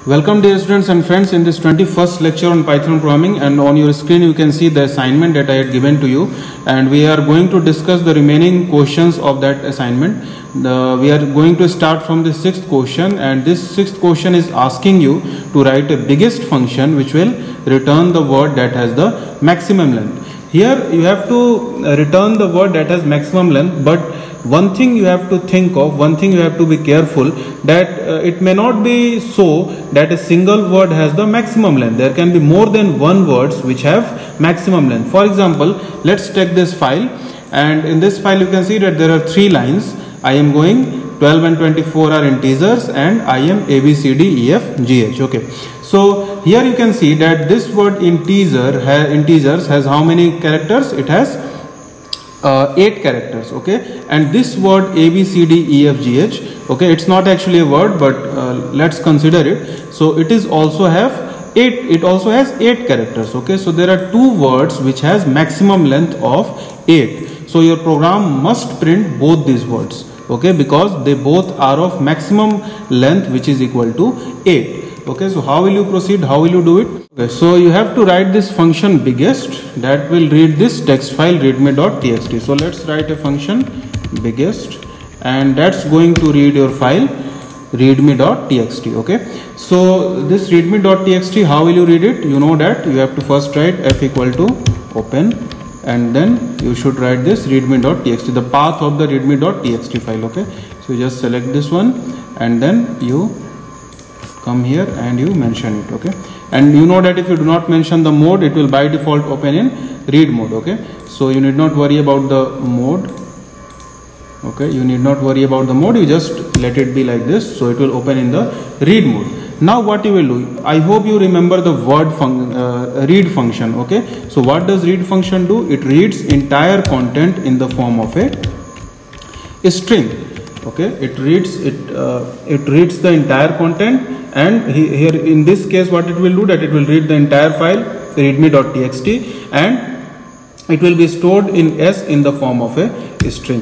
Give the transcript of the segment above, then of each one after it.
Welcome dear students and friends in this 21st lecture on Python programming, and on your screen you can see the assignment that I had given to you, and we are going to discuss the remaining questions of that assignment. We are going to start from the sixth question, and this sixth question is asking you to write a biggest function which will return the word that has the maximum length. Here you have to return the word that has maximum length, but one thing you have to think of, one thing you have to be careful, that it may not be so that a single word has the maximum length. There can be more than one words which have maximum length. For example, let's take this file, and in this file you can see that there are three lines. I am going 12 and 24 are integers, and I am A, B, C, D, E, F, G, H. Okay. So here you can see that this word integers has how many characters? It has 8 characters. Okay, and this word A, B, C, D, E, F, G, H, okay, it's not actually a word, but let's consider it. So it is also have 8, it also has 8 characters. Okay, so there are two words which has maximum length of 8. So your program must print both these words, okay, because they both are of maximum length which is equal to 8. Okay, so how will you proceed? How will you do it? Okay, so you have to write this function biggest that will read this text file readme.txt. So let's write a function biggest, and that's going to read your file readme.txt. Okay, so this readme.txt, how will you read it? You know that you have to first write f equal to open, and then you should write this readme.txt, the path of the readme.txt file. Okay, so you just select this one, and then you come here and you mention it. Okay, and you know that if you do not mention the mode, it will by default open in read mode. Okay, so you need not worry about the mode. Okay, you need not worry about the mode, you just let it be like this, so it will open in the read mode. Now what you will do, I hope you remember the word read function. Okay, so what does read function do? It reads entire content in the form of a string. Okay, it reads the entire content, and here in this case what it will do, that it will read the entire file readme.txt, and it will be stored in S in the form of a string.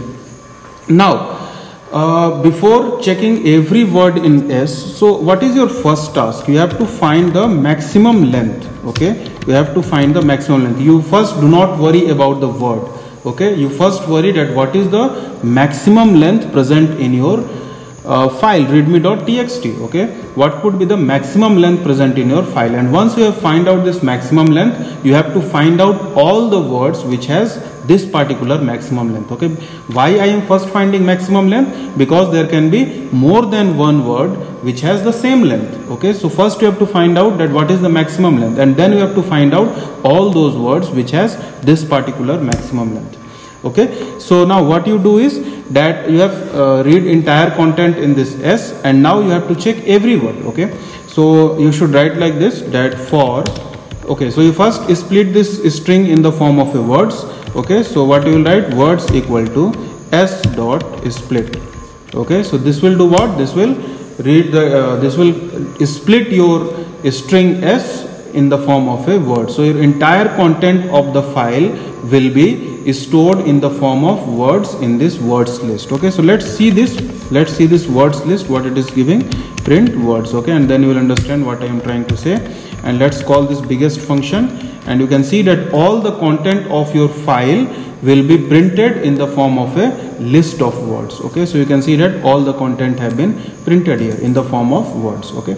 Now before checking every word in S, so what is your first task? You have to find the maximum length. Okay, you have to find the maximum length. You first do not worry about the word. Okay, you first worry that what is the maximum length present in your file readme.txt. Okay, what could be the maximum length present in your file? And once you have find out this maximum length, you have to find out all the words which has this particular maximum length. Okay, why I am first finding maximum length? Because there can be more than one word which has the same length. Okay, so first you have to find out that what is the maximum length, and then you have to find out all those words which has this particular maximum length. Okay, so now what you do is that you have read entire content in this S, and now you have to check every word. Okay, so you should write like this, that for, okay, so you first split this string in the form of a words. Okay, so what you will write, words equal to S dot split. Okay, so this will do what? This will read the this will split your string S in the form of a word. So your entire content of the file will be stored in the form of words in this words list. Okay, so let's see this words list, what it is giving, print words. Okay, and then you will understand what I am trying to say. And let's call this biggest function, and you can see that all the content of your file will be printed in the form of a list of words. Okay, so you can see that all the content have been printed here in the form of words. Okay,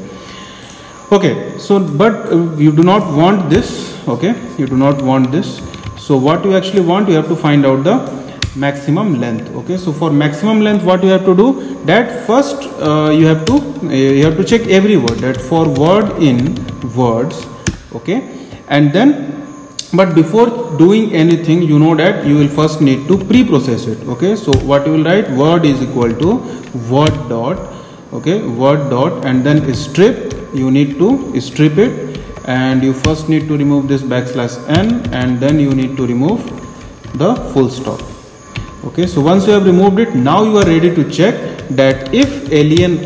okay, so but you do not want this. Okay, you do not want this. So what you actually want, you have to find out the maximum length. Okay, so for maximum length, what you have to do, that first you have to check every word, that for word in words. Okay, and then, but before doing anything, you know that you will first need to pre-process it. Okay, so what you will write, word is equal to word dot, okay, word dot, and then strip, you need to strip it, and you first need to remove this \n, and then you need to remove the full stop. Okay, so once you have removed it, now you are ready to check that if alien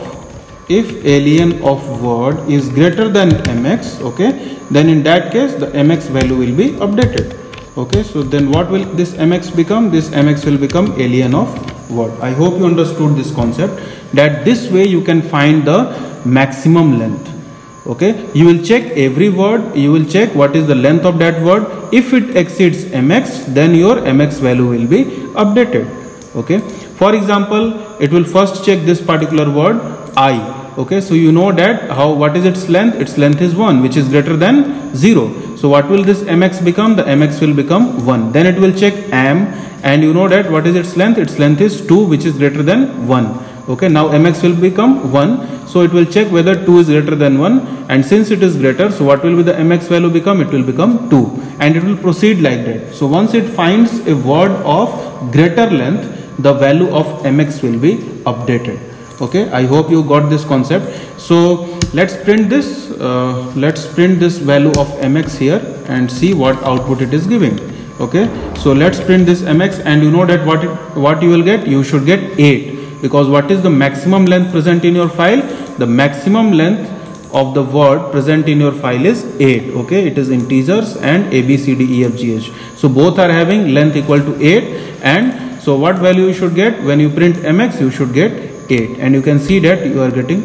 of word is greater than mx, okay, then in that case the mx value will be updated. Okay, so then what will this mx become? This mx will become alien of word. I hope you understood this concept, that this way you can find the maximum length. Okay, you will check every word, you will check what is the length of that word. If it exceeds mx, then your mx value will be updated. Okay, for example, it will first check this particular word I. Okay, so you know that what is its length? Its length is 1, which is greater than 0. So what will this mx become? The mx will become 1. Then it will check am, and you know that what is its length? Its length is 2, which is greater than 1. Okay, now mx will become 1. So it will check whether 2 is greater than 1, and since it is greater, so what will be the mx value become? It will become 2, and it will proceed like that. So once it finds a word of greater length, the value of mx will be updated. Okay, I hope you got this concept. So let's print this. Let's print this value of mx here and see what output it is giving. Okay, so let's print this mx, and you know that what you will get? You should get 8, because what is the maximum length present in your file? The maximum length of the word present in your file is 8. Okay, it is integers and a b c d e f g h. So both are having length equal to 8, and so what value you should get? When you print mx, you should get 8, and you can see that you are getting,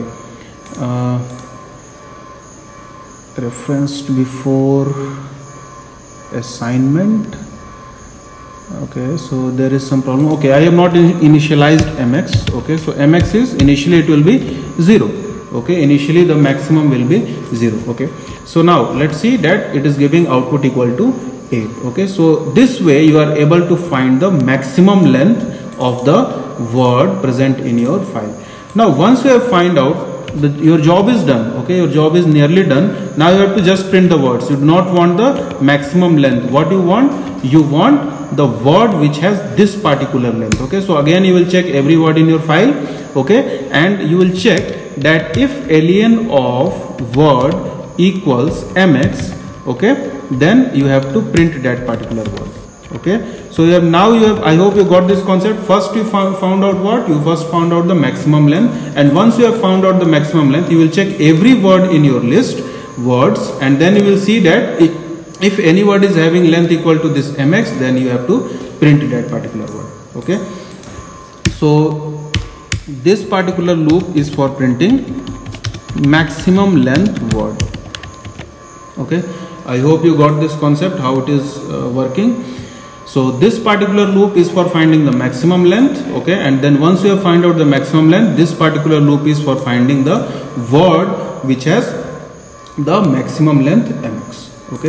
referenced before assignment. Okay, so there is some problem. Okay, I have not initialized mx. Okay, so mx is initially it will be 0. Okay, initially the maximum will be 0. Okay, so now let's see that it is giving output equal to 8. Okay, so this way you are able to find the maximum length of the word present in your file. Now once you have find out, your job is done. Okay, your job is nearly done. Now you have to just print the words. You do not want the maximum length. What you want? You want the word which has this particular length. Okay, so again you will check every word in your file. Okay, and you will check that if alien of word equals mx, okay, then you have to print that particular word. Okay, so I hope you got this concept. First you found out what? You first found out the maximum length, and once you have found out the maximum length, you will check every word in your list words, and then you will see that if any word is having length equal to this mx, then you have to print that particular word. Okay, so this particular loop is for printing maximum length word. Okay, I hope you got this concept, how it is working. So this particular loop is for finding the maximum length. Okay, and then once you have find out the maximum length, this particular loop is for finding the word which has the maximum length mx. Okay,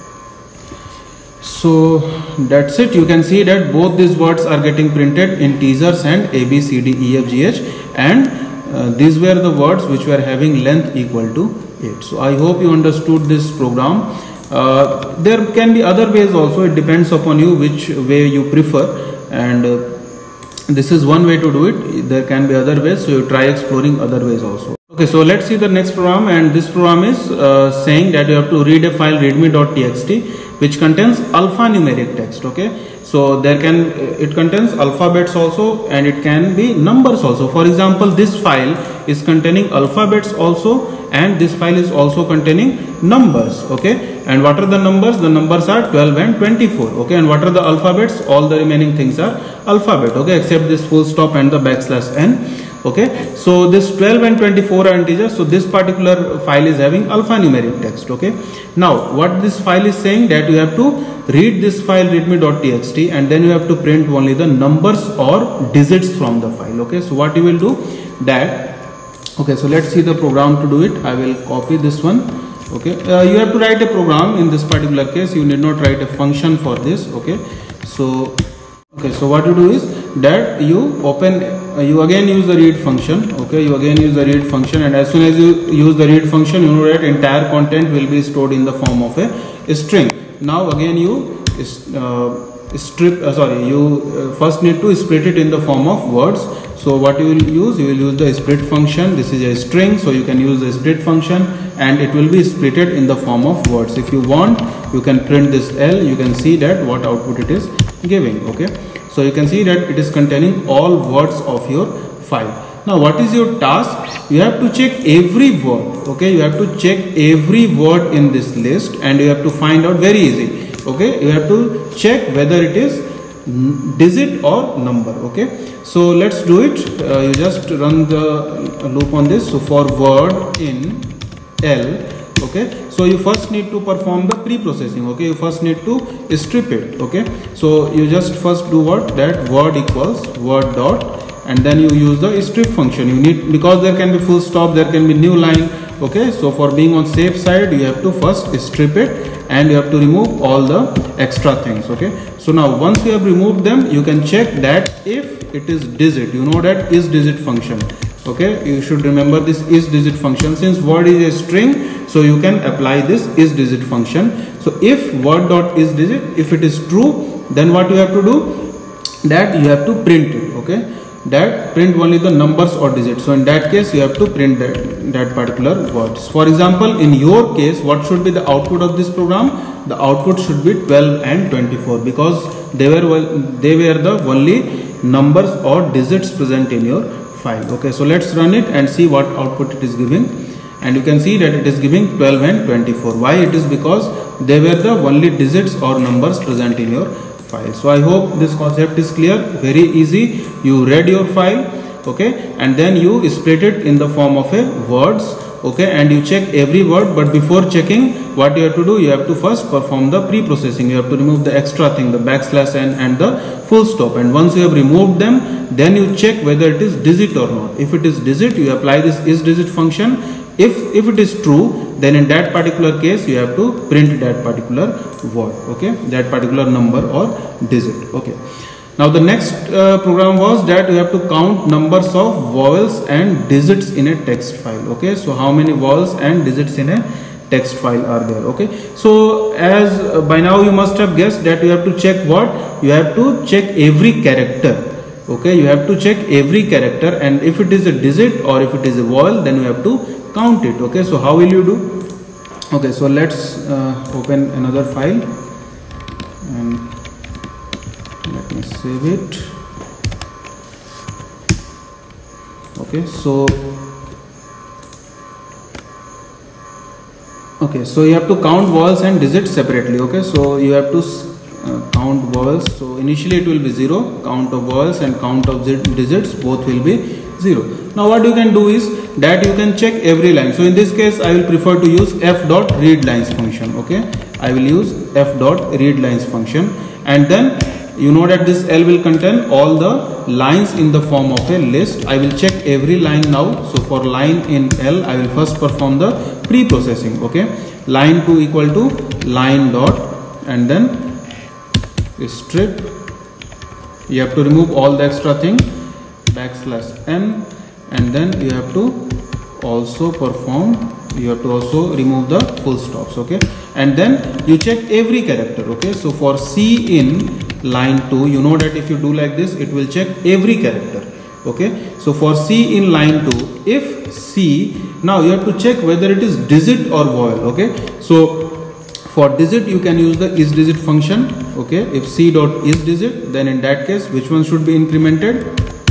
so that's it. You can see that both these words are getting printed in integers and a b c d e f g h, and these were the words which were having length equal to 8. So I hope you understood this program. There can be other ways also. It depends upon you which way you prefer, and this is one way to do it. There can be other ways, so you try exploring other ways also. Okay, so let's see the next program, and this program is saying that you have to read a file readme.txt which contains alphanumeric text. Okay, so it contains alphabets also, and it can be numbers also. For example, this file is containing alphabets also, and this file is also containing numbers. Okay, and what are the numbers? The numbers are 12 and 24. Okay, and what are the alphabets? All the remaining things are alphabet. Okay, except this full stop and the \n. Okay, so this 12 and 24 are integers. So this particular file is having alphanumeric text. Okay, now what this file is saying, that you have to read this file readme.txt, and then you have to print only the numbers or digits from the file. Okay, so what you will do that. Okay, so let's see the program to do it. I will copy this one. Okay, you have to write a program. In this particular case, you need not write a function for this. Okay, so what you do is that you open, you again use the read function. Okay, you again use the read function, and as soon as you use the read function, you know that entire content will be stored in the form of a string. Now again you first need to split it in the form of words. So what you will use the split function. This is a string, so you can use the split function, and it will be splitted in the form of words. If you want, you can print this L. You can see that what output it is giving. Okay, so you can see that it is containing all words of your file. Now what is your task? You have to check every word. Okay, you have to check every word in this list, and you have to find out, very easy. okay, you have to check whether it is digit or number. Okay, so let's do it. You just run the loop on this. So for word in L, okay, so you first need to perform the pre-processing. Okay, you first need to strip it. Okay, so you just first do what, that word equals word dot, and then you use the strip function. You need, because there can be full stop, there can be new line. Okay, so for being on safe side, you have to first strip it and you have to remove all the extra things. Okay, so now once you have removed them, you can check that if it is digit, you know that is digit function. Okay, you should remember this is digit function. Since word is a string, so you can apply this is digit function. So if word dot is digit, if it is true, then what you have to do, that you have to print it. Okay, that print only the numbers or digits. So in that case, you have to print that particular words. For example, in your case, what should be the output of this program? The output should be 12 and 24, because they were the only numbers or digits present in your file. Okay, so let's run it and see what output it is giving, and you can see that it is giving 12 and 24. Why? It is because they were the only digits or numbers present in your file. So I hope this concept is clear. Very easy. You read your file, okay, and then you split it in the form of a words. Okay, and you check every word, but before checking, what you have to do, you have to first perform the pre-processing. You have to remove the extra thing, the backslash n and the full stop, and once you have removed them, then you check whether it is digit or not. If it is digit, you apply this is digit function. If it is true, then in that particular case, you have to print that particular word. Okay, that particular number or digit. Okay, now the next program was that you have to count numbers of vowels and digits in a text file. Okay, so how many vowels and digits in a text file are there? Okay, so as by now you must have guessed that you have to check what? You have to check every character. Okay, you have to check every character, and if it is a digit or if it is a vowel, then you have to count it. Okay, so how will you do? Okay, so let's open another file and let me save it. Okay, so you have to count vowels and digits separately. Okay, so you have to count vowels. So initially it will be 0, count of vowels and count of digits both will be 0. Now what you can do is that you can check every line. So in this case, I will prefer to use f.readlines function. Okay, I will use f.readlines function, and then you know that this L will contain all the lines in the form of a list. I will check every line now. So for line in L, I will first perform the pre-processing. Okay, line 2 equal to line dot, and then strip. You have to remove all the extra thing, backslash n, and then you have to also perform, you have to also remove the full stops. Okay, and then you check every character. Okay, so for C in line 2, you know that if you do like this, it will check every character. Okay, so for C in line 2, if C, now you have to check whether it is digit or vowel. Okay, so for digit you can use the is digit function. Okay, if C dot is digit, then in that case, which one should be incremented?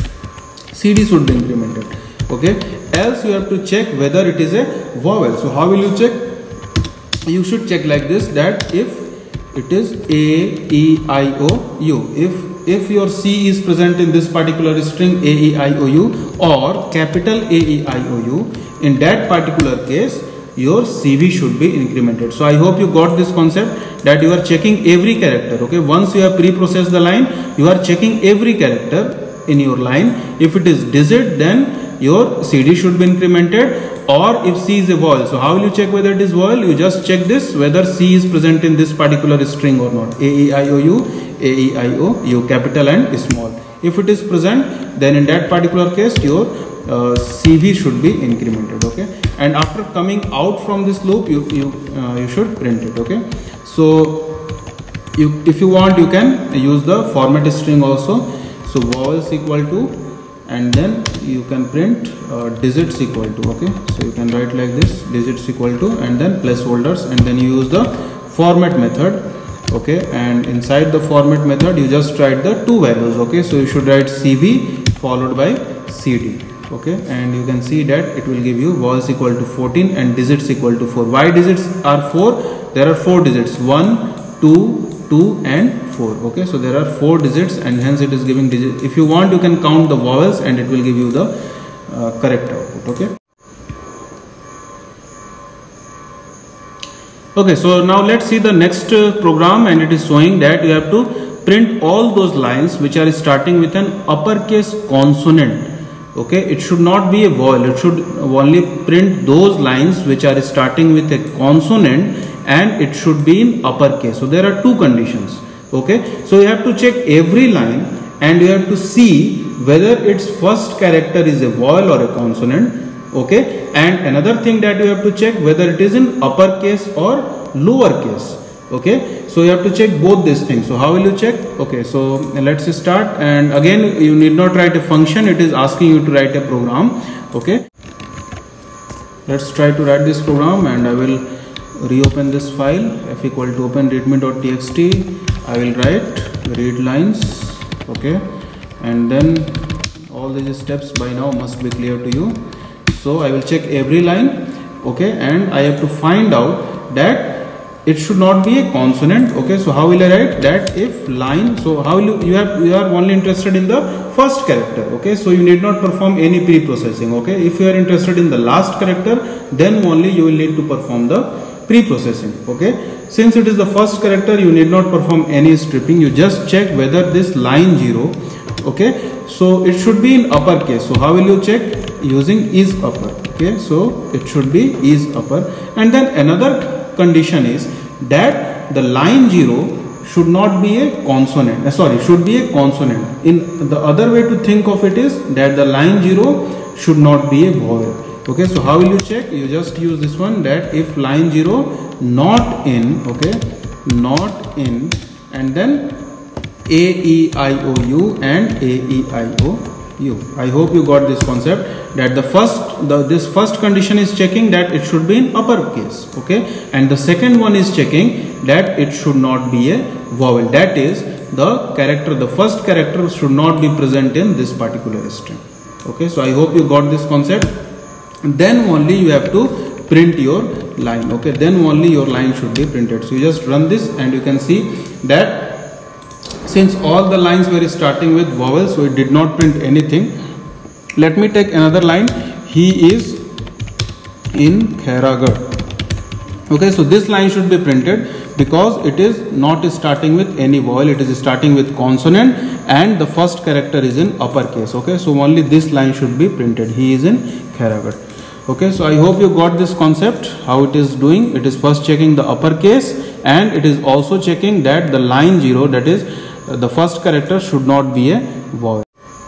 CD should be incremented. Okay, else you have to check whether it is a vowel. So how will you check? You should check like this, that if it is A, E, I, O, U, if your C is present in this particular string A, E, I, O, U, or capital A, E, I, O, U, in that particular case your CV should be incremented. So I hope you got this concept, that you are checking every character. Okay, once you have pre-processed the line, you are checking every character in your line. If it is digit, then your CD should be incremented, or if C is a vowel. So how will you check whether it is vowel? You just check this, whether C is present in this particular string or not. A, E, I, O, U, A, E, I, O, U, capital and small. If it is present, then in that particular case your CV should be incremented. Okay, and after coming out from this loop, you should print it. Okay, so if you want, you can use the format string also. So vowels equal to, and then you can print digits equal to. Okay, so you can write like this, digits equal to, and then placeholders, and then you use the format method. Okay, and inside the format method you just write the two values. Okay, so you should write CV followed by CD. Okay, and you can see that it will give you vowels equal to 14 and digits equal to 4. Why digits are 4? There are 4 digits, 1, 2, 2 and 4. Okay, so there are 4 digits and hence it is giving digit. If you want, you can count the vowels and it will give you the correct output. Okay. Okay, so now let's see the next program, and it is showing that you have to print all those lines which are starting with an uppercase consonant. Okay, it should not be a vowel, it should only print those lines which are starting with a consonant and it should be in uppercase. So there are 2 conditions. Okay, so you have to check every line and you have to see whether its first character is a vowel or a consonant. Okay, and another thing that you have to check whether it is in uppercase or lowercase. Okay, so you have to check both these things. So how will you check? Okay, so let's start, and again you need not write a function, it is asking you to write a program. Okay, let's try to write this program, and I will reopen this file. F equal to open readme.txt. I will write read lines. Okay, and then all these steps by now must be clear to you. So I will check every line. Okay, and I have to find out that it should not be a consonant. Okay, so how will I write that? If line, so how will you are only interested in the first character. Okay, so you need not perform any pre-processing. Okay, if you are interested in the last character, then only you will need to perform the pre-processing. Okay, since it is the first character, you need not perform any stripping. You just check whether this line 0. Okay, so it should be in uppercase. So how will you check? Using is upper. Okay, so it should be is upper, and then another condition is that the line 0 should not be a consonant. Should be a consonant. In the other way to think of it is that the line 0 should not be a vowel. Okay, so how will you check? You just use this one, that if line 0 not in, okay, not in, and then A, E, I, O, U and A, E, I, O, U. I hope you got this concept, that this first condition is checking that it should be in uppercase. Okay, and the second one is checking that it should not be a vowel, that is the first character should not be present in this particular string. Okay, so I hope you got this concept. Then only you have to print your line. Okay, then only your line should be printed. So you just run this and you can see that since all the lines were starting with vowels, so it did not print anything. Let me take another line. He is in Khairagarh. Okay, so this line should be printed because it is not starting with any vowel, it is starting with consonant and the first character is in uppercase. Okay, so only this line should be printed. He is in Khairagarh. Okay, so I hope you got this concept, how it is doing. It is first checking the uppercase and it is also checking that the line 0, that is the first character, should not be a vowel.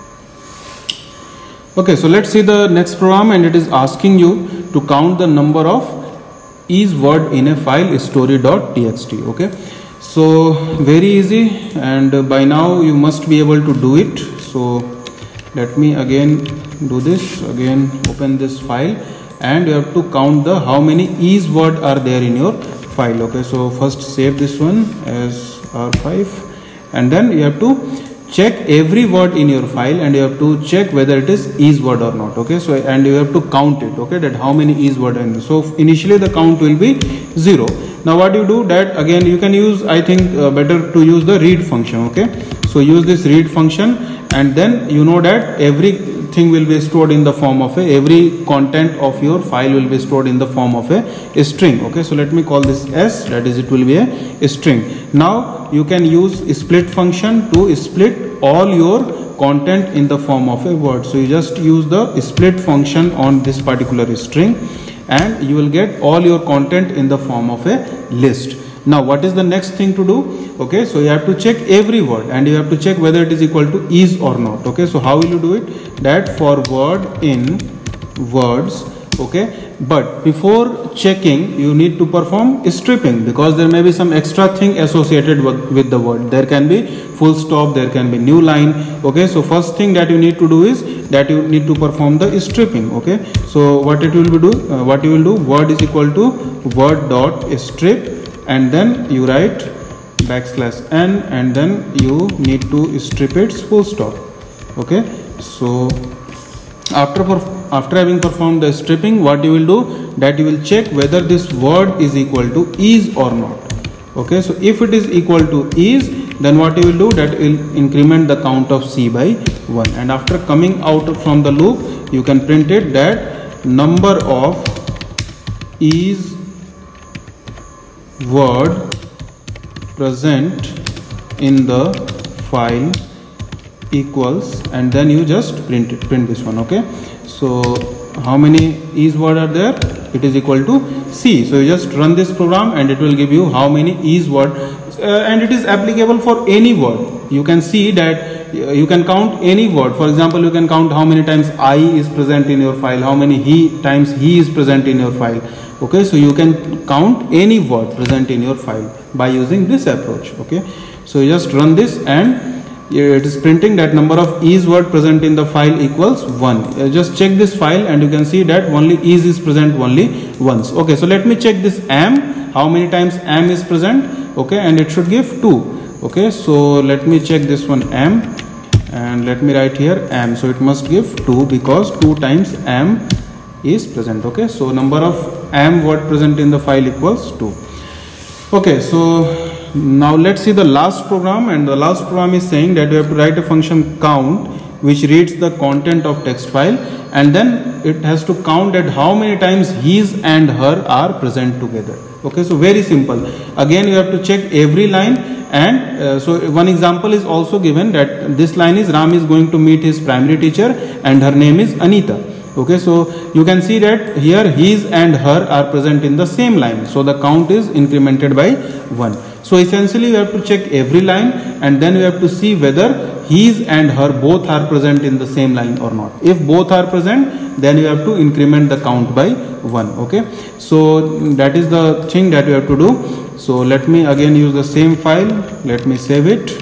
Okay, so let's see the next program, and it is asking you to count the number of is word in a file story.txt. Okay, so very easy, and by now you must be able to do it. So let me again do this. Again open this file and you have to count the how many is word are there in your file. Okay, so first save this one as R5 and then you have to check every word in your file and you have to check whether it is word or not. Okay, so and you have to count it. Okay, that how many is word in. So initially the count will be 0. Now what you do, that again you can use, I think better to use the read function. Okay, so use this read function and then you know that everything will be stored in the form of every content of your file will be stored in the form of a string. Okay, so let me call this S, that is it will be a string. Now you can use split function to split all your content in the form of a word. So you just use the split function on this particular string and you will get all your content in the form of a list. Now what is the next thing to do? Okay, so you have to check every word and you have to check whether it is equal to is or not. Okay, so how will you do it? That for word in words. Okay, but before checking you need to perform stripping because there may be some extra thing associated with the word. There can be full stop, there can be new line. Okay, so first thing that you need to do is that you need to perform the stripping. Okay, so what it will be do, what you will do, word is equal to word dot strip and then you write \n and then you need to strip its full stop. Okay, so after having performed the stripping, what you will do, that you will check whether this word is equal to is or not. Okay, so if it is equal to is, then what you will do, that will increment the count of C by 1, and after coming out from the loop you can print it that number of is word present in the file equals, and then you just print this one. Okay, so how many is word are there? It is equal to C. So you just run this program and it will give you how many is word, and it is applicable for any word. You can see that you can count any word. For example, you can count how many times I is present in your file, how many times he is present in your file. Okay, so you can count any word present in your file by using this approach. Okay, so you just run this and it is printing that number of is word present in the file equals 1. Just check this file and you can see that only is present only once. Okay, so let me check this am, how many times am is present. Okay, and it should give 2. Okay, so let me check this one am, and let me write here am. So it must give 2 because 2 times am is present. Okay, so number of am word present in the file equals 2. Okay, so now let's see the last program, and the last program is saying that you have to write a function count which reads the content of text file, and then it has to count at how many times his and her are present together. Okay, so very simple. Again you have to check every line, and so one example is also given that this line is Ram is going to meet his primary teacher and her name is Anita. Okay, so you can see that here his and her are present in the same line, so the count is incremented by 1. So essentially you have to check every line, and then you have to see whether his and her both are present in the same line or not. If both are present, then you have to increment the count by 1. Okay, so that is the thing that you have to do. So let me again use the same file, let me save it,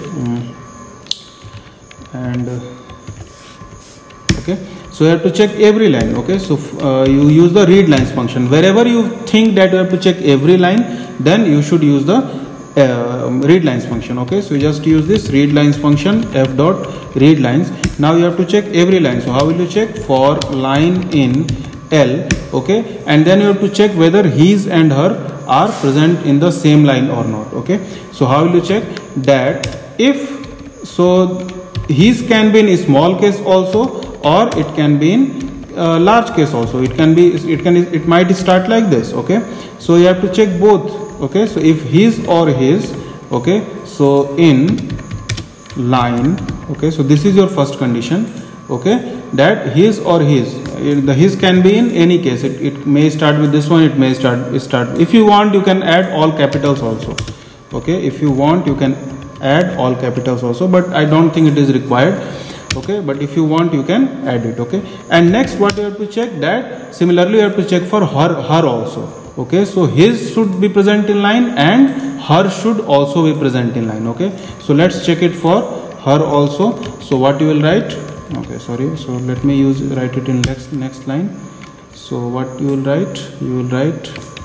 and okay, so you have to check every line. Okay, so you use the read lines function. Wherever you think that you have to check every line, then you should use the read lines function. Okay, so you just use this read lines function, f dot read lines. Now you have to check every line. So how will you check? For line in L. Okay, and then you have to check whether his and her are present in the same line or not. Okay, so how will you check that? If so, his can be in small case also, or it can be in large case also. It might start like this. Okay, so you have to check both. Okay, so if his or his, okay, so in line, okay, so this is your first condition. Okay, that his or his, the his can be in any case. It may start with this one, it may start. If you want, you can add all capitals also. Okay, if you want, you can add all capitals also, but I don't think it is required. Okay, but if you want, you can add it. Okay, and next what you have to check, that similarly you have to check for her also. Okay, so his should be present in line and her should also be present in line. Okay, so let's check it for her also. So what you will write? Okay, sorry, so let me write it in next line. So what you will write? You will write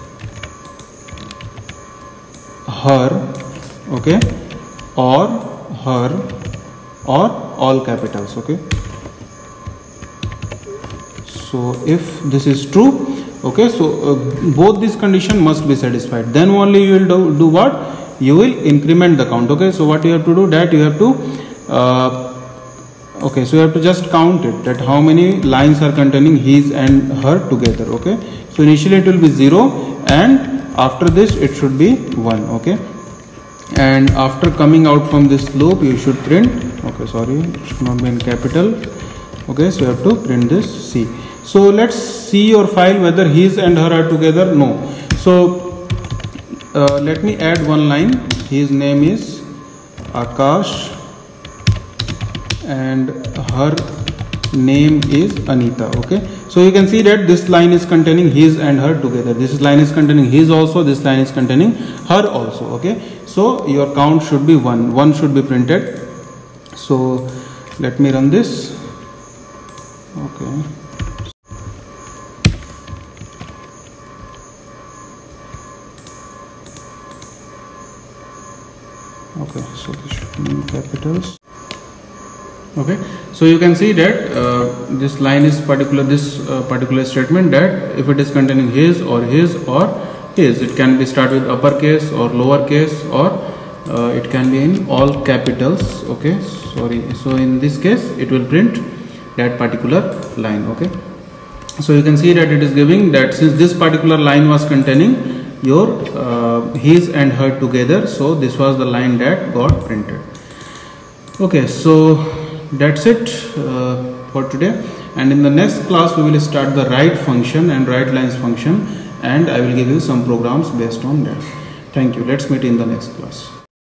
her, okay, or her, or all capitals. Okay, so if this is true, okay, so both these condition must be satisfied, then only you will do what? You will increment the count. Okay, so what you have to do, that you have to okay, so you have to just count it, that how many lines are containing his and her together. Okay, so initially it will be 0, and after this it should be 1. Okay, and after coming out from this loop you should print, okay, sorry, it should not be in capital. Okay, so you have to print this C. So let's see your file whether his and her are together. No. So let me add one line. His name is Akash and her name is Anita. Okay, so you can see that this line is containing his and her together. This line is containing his also, this line is containing her also. Okay, so your count should be 1 should be printed. So let me run this. Okay, okay, so this should be in capitals. Okay, so you can see that this line is particular statement, that if it is containing his or is. It can be start with uppercase or lowercase, or it can be in all capitals. Okay, sorry. So in this case it will print that particular line. Okay, so you can see that it is giving that since this particular line was containing your his and her together, so this was the line that got printed. Okay, so that's it for today, and in the next class we will start the write function and write lines function, and I will give you some programs based on that. Thank you. Let's meet in the next class.